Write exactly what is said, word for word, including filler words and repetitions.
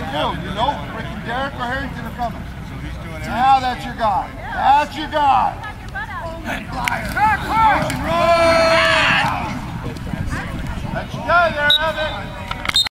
do. You know, freaking Derek or Harrington are coming. So he's doing everything. Now that's your guy. That's your guy.